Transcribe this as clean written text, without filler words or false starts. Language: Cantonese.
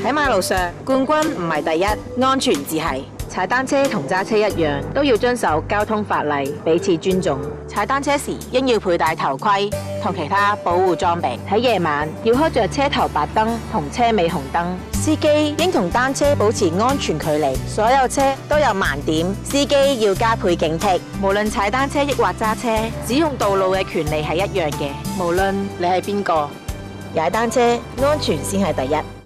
喺馬路上，冠軍唔係第一，安全至係。踩單車同揸車一樣，都要遵守交通法例，彼此尊重。踩單車時應要佩戴頭盔同其他保護裝備。喺夜晚要開着車頭白燈同車尾紅燈。司機應同單車保持安全距離。所有車都有盲點，司機要加倍警惕。無論踩單車抑或揸車，使用道路嘅權利係一樣嘅。無論你係邊個，踩單車安全先係第一。